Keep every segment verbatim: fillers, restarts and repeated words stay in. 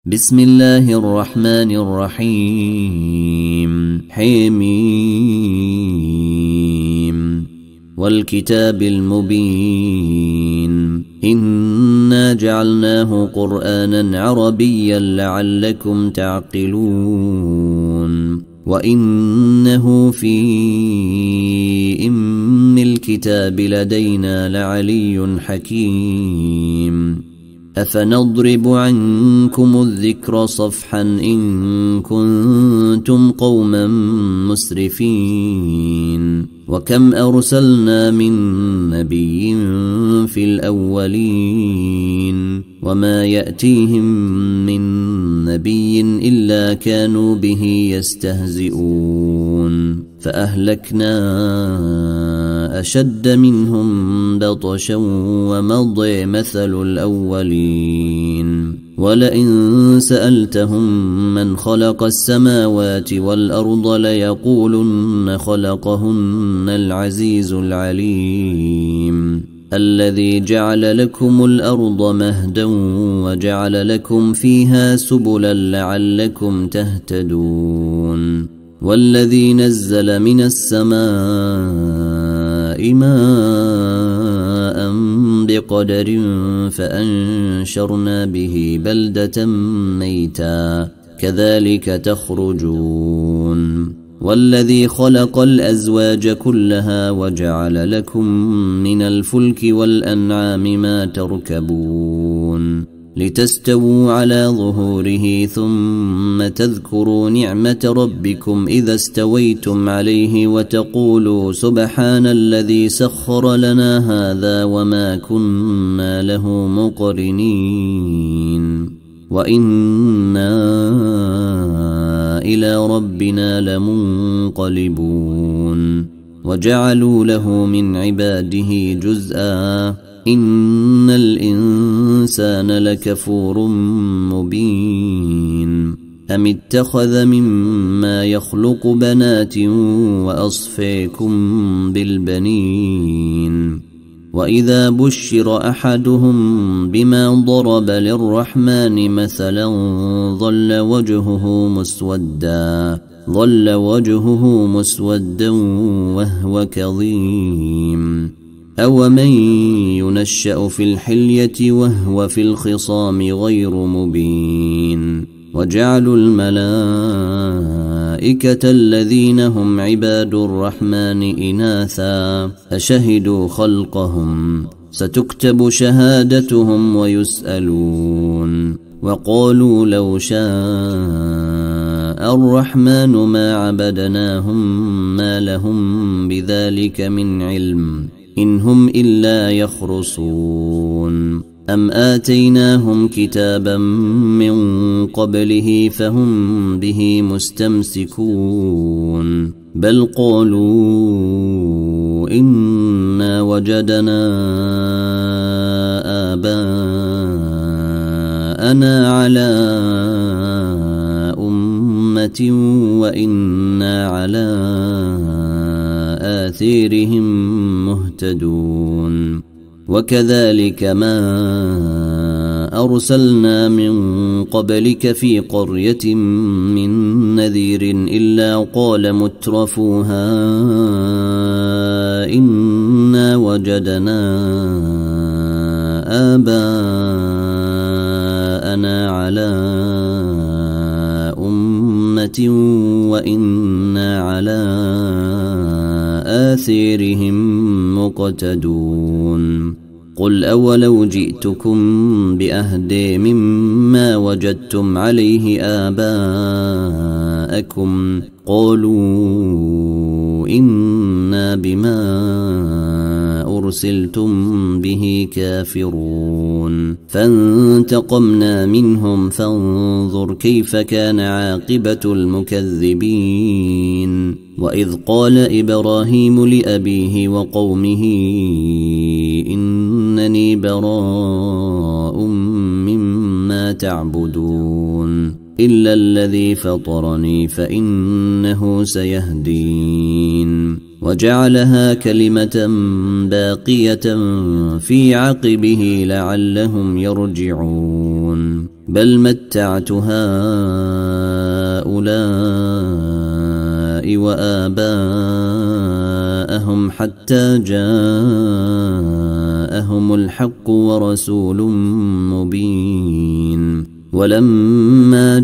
بسم الله الرحمن الرحيم حميم والكتاب المبين إنا جعلناه قرآنا عربيا لعلكم تعقلون وإنه في أم الكتاب لدينا لعلي حكيم أفنضرب عنكم الذكر صفحا إن كنتم قوما مسرفين وكم أرسلنا من نبي في الأولين وما يأتيهم من نبي إلا كانوا به يستهزئون فأهلكنا أشد منهم بطشا ومضى مثل الأولين ولئن سألتهم من خلق السماوات والأرض ليقولن خلقهن العزيز العليم الذي جعل لكم الأرض مهدا وجعل لكم فيها سبلا لعلكم تهتدون والذي نزل من السماء ماء بقدر فأنشرنا به بلدة ميتا كذلك تخرجون والذي خلق الأزواج كلها وجعل لكم من الفلك والأنعام ما تركبون لتستووا على ظهوره ثم تذكروا نعمة ربكم إذا استويتم عليه وتقولوا سبحان الذي سخر لنا هذا وما كنا له مقرنين وإنا إلى ربنا لمنقلبون وجعلوا له من عباده جزءا إن الإنسان لكفور مبين أم اتخذ مما يخلق بنات وأصفيكم بالبنين وإذا بشر أحدهم بما ضرب للرحمن مثلا ظل وجهه مسودا ظل وجهه مسودا وهو كظيم أومن ينشأ في الحلية وهو في الخصام غير مبين وجعلوا الملائكة الذين هم عباد الرحمن إناثا أشهدوا خلقهم ستكتب شهادتهم ويسألون وقالوا لو شاء الرحمن ما عبدناهم ما لهم بذلك من علم إن هم إلا يخرصون أم آتيناهم كتابا من قبله فهم به مستمسكون بل قالوا إنا وجدنا آباءنا على أمة وإنا على آثارهم مهتدون وكذلك ما أرسلنا من قبلك في قرية من نذير إلا قال مترفوها إنا وجدنا آباءنا على أمة وإنا على آثارهم مقتدون قل أولو جئتكم بأهدى مما وجدتم عليه آباءكم قالوا إنا بما أرسلتم به كافرون فانتقمنا منهم فانظر كيف كان عاقبة المكذبين وإذ قال إبراهيم لأبيه وقومه إنني براء مما تعبدون إلا الذي فطرني فإنه سيهدين وجعلها كلمة باقية في عقبه لعلهم يرجعون بل متعت هؤلاء وآباءهم حتى جاءهم الحق ورسول مبين ولما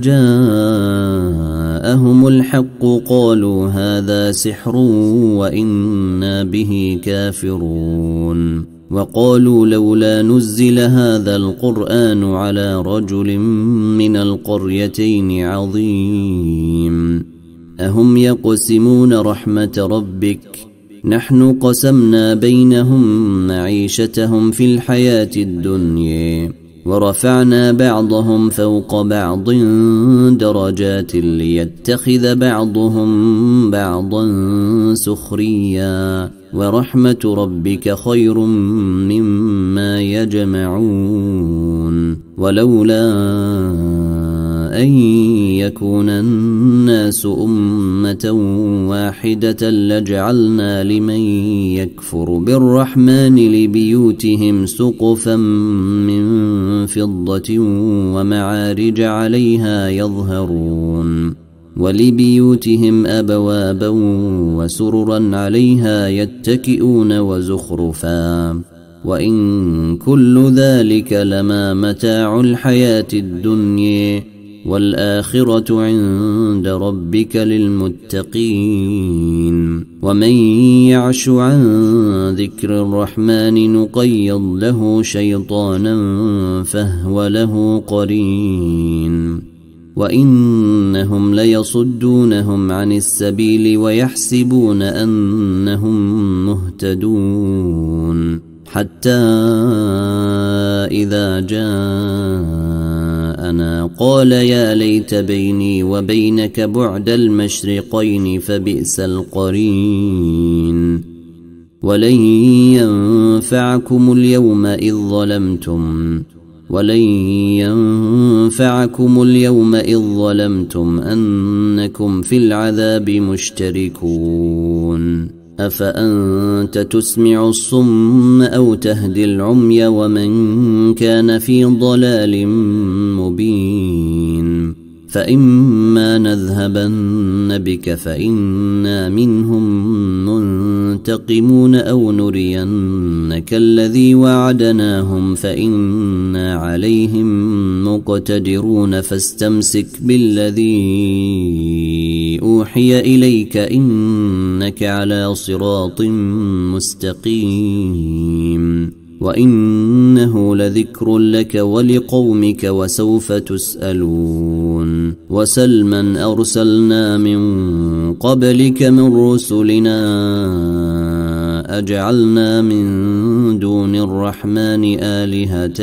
جاءهم الحق قالوا هذا سحر وإنا به كافرون وقالوا لولا نزل هذا القرآن على رجل من القريتين عظيم أهم يقسمون رحمة ربك نحن قسمنا بينهم معيشتهم في الحياة الدنيا ورفعنا بعضهم فوق بعض درجات ليتخذ بعضهم بعضا سخريا ورحمة ربك خير مما يجمعون ولولا أن يكون الناس أمة واحدة لجعلنا لمن يكفر بالرحمن لبيوتهم سقفا من فضة ومعارج عليها يظهرون ولبيوتهم أبوابا وسررا عليها يتكئون وزخرفا وإن كل ذلك لما متاع الحياة الدنيا والآخرة عند ربك للمتقين ومن يعش عن ذكر الرحمن نقيض له شيطانا فهو له قرين وإنهم ليصدونهم عن السبيل ويحسبون أنهم مهتدون حتى إذا جاءنا قال يا ليت بيني وبينك بعد المشرقين فبئس القرين ولن ينفعكم اليوم إذ ظلمتم ولن ينفعكم اليوم إذ ظلمتم أنكم في العذاب مشتركون أفأنت تسمع الصم أو تهدي العمي ومن كان في ضلال مبين فإما نذهبن بك فإنا منهم منتقمون أو نرينك الذي وعدناهم فإنا عليهم مقتدرون فاستمسك بالذي أوحي إليك إنك على صراط مستقيم وإنه لذكر لك ولقومك وسوف تسألون وسل من أرسلنا من قبلك من رسلنا أجعلنا من دون الرحمن آلهة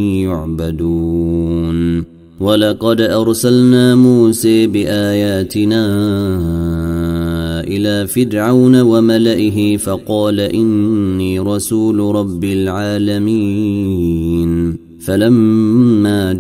يعبدون ولقد أرسلنا موسى بآياتنا إلى فرعون وملئه فقال إني رسول رب العالمين فلما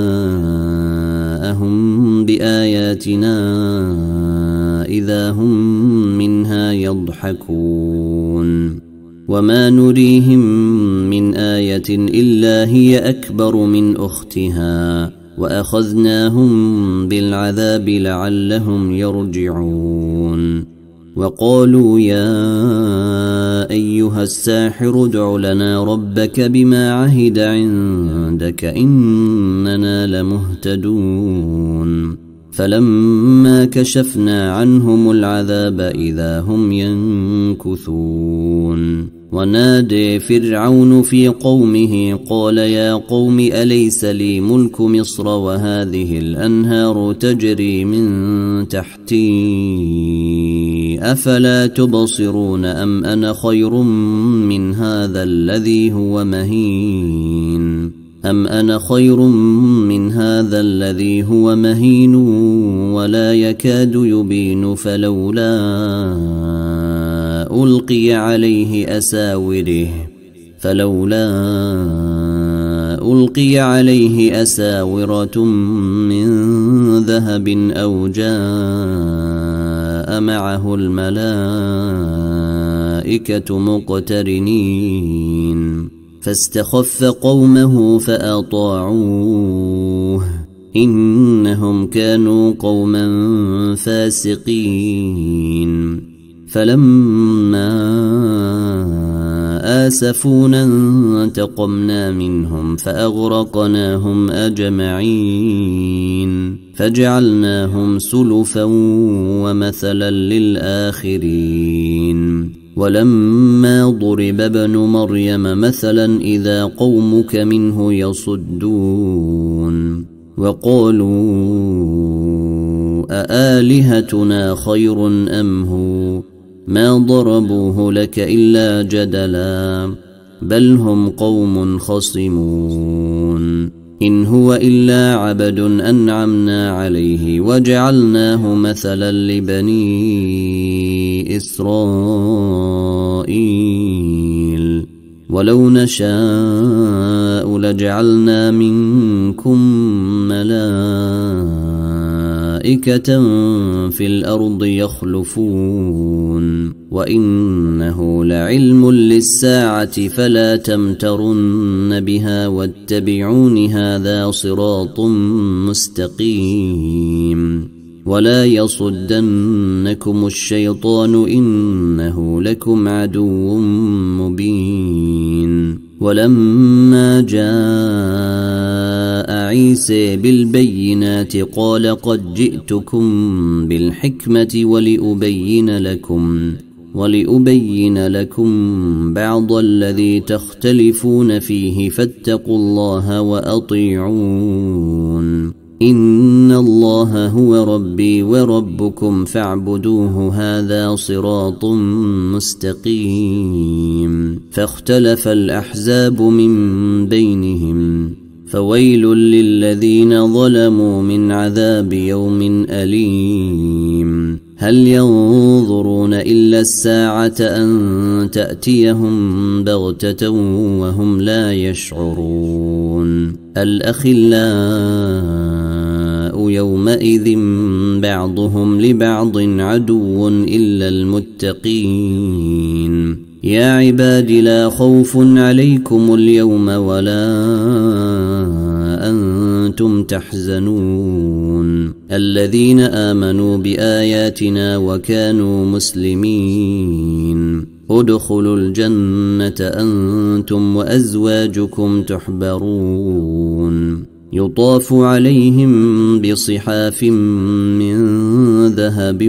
جاءهم بآياتنا إذا هم منها يضحكون وما نريهم من آية إلا هي أكبر من أختها وأخذناهم بالعذاب لعلهم يرجعون وقالوا يا أيها الساحر ادع لنا ربك بما عهد عندك إننا لمهتدون فلما كشفنا عنهم العذاب إذا هم ينكثون ونادى فرعون في قومه قال يا قوم أليس لي ملك مصر وهذه الأنهار تجري من تحتي أفلا تبصرون أم أنا خير من هذا الذي هو مهين أم أنا خير من هذا الذي هو مهين ولا يكاد يبين فلولا ألقي عليه أساوره فلولا ألقي عليه أساورة من ذهب أو جاء معه الملائكة مقترنين فاستخف قومه فأطاعوه إنهم كانوا قوما فاسقين فلما آسفونا انتقمنا منهم فأغرقناهم أجمعين فجعلناهم سلفا ومثلا للآخرين ولما ضرب ابن مريم مثلا إذا قومك منه يصدون وقالوا أآلهتنا خير أم هو ما ضربوه لك إلا جدلا بل هم قوم خصمون إن هو إلا عبد أنعمنا عليه وجعلناه مثلا لبني إسرائيل ولو نشاء لجعلنا منكم ملائكة في الأرض يخلفون وإنه لعلم للساعة فلا تمترن بها واتبعون هذا صراط مستقيم ولا يصدنكم الشيطان إنه لكم عدو مبين ولما جاء عيسى بالبينات قال قد جئتكم بالحكمة ولأبين لكم ولأبين لكم بعض الذي تختلفون فيه فاتقوا الله وأطيعون إن الله هو ربي وربكم فاعبدوه هذا صراط مستقيم فاختلف الأحزاب من بينهم فويل للذين ظلموا من عذاب يوم أليم هل ينظرون إلا الساعة أن تأتيهم بغتة وهم لا يشعرون الأخلاء يومئذ بعضهم لبعض عدو إلا المتقين يا عباد لا خوف عليكم اليوم ولا أنتم تحزنون الذين آمنوا بآياتنا وكانوا مسلمين ادخلوا الجنة أنتم وأزواجكم تحبرون يطاف عليهم بصحاف من ذهب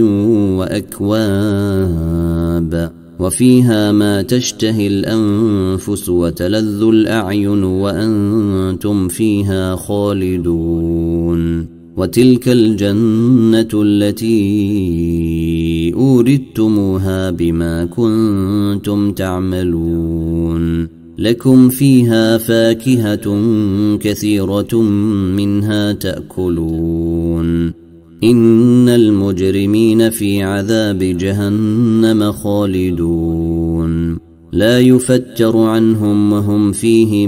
وأكواب وفيها ما تشتهي الأنفس وتلذ الأعين وأنتم فيها خالدون وتلك الجنة التي أوردتموها بما كنتم تعملون لكم فيها فاكهة كثيرة منها تأكلون إن المجرمين في عذاب جهنم خالدون لا يفتر عنهم وهم فيه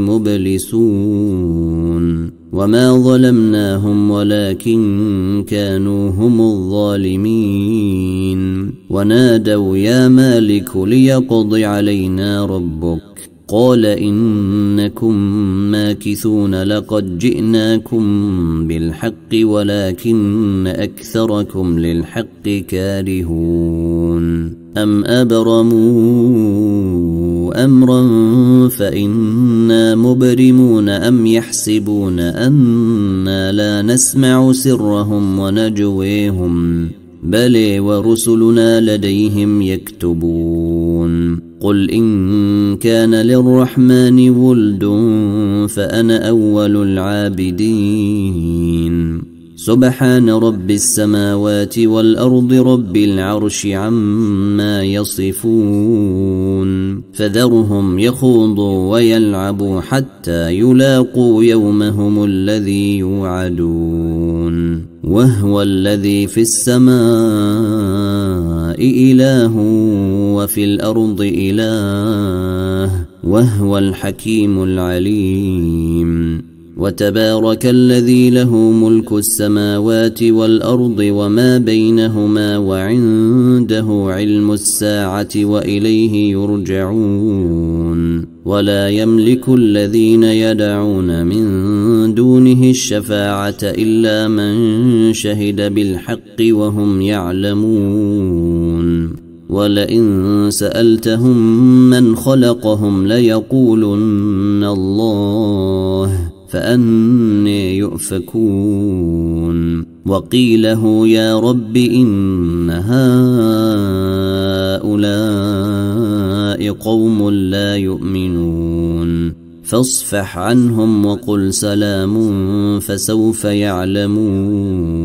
مبلسون وما ظلمناهم ولكن كانوا هم الظالمين ونادوا يا مالك ليقض علينا ربك قال إنكم ماكثون لقد جئناكم بالحق ولكن أكثركم للحق كارهون أم أبرموا أمرا فإنا مبرمون أم يحسبون أنا لا نسمع سرهم ونجويهم بل ورسلنا لديهم يكتبون قل إن كان للرحمن ولد فأنا أول العابدين سبحان رب السماوات والأرض رب العرش عما يصفون فذرهم يخوضوا ويلعبوا حتى يلاقوا يومهم الذي يوعدون وهو الذي في السماء إله وفي الأرض إله وهو الحكيم العليم وتبارك الذي له ملك السماوات والأرض وما بينهما وعنده علم الساعة وإليه يرجعون ولا يملك الذين يدعون من دونه الشفاعة إلا من شهد بالحق وهم يعلمون ولئن سألتهم من خلقهم ليقولن الله فأني يؤفكون وقيله يا رب إن هؤلاء قوم لا يؤمنون فاصفح عنهم وقل سلام فسوف يعلمون.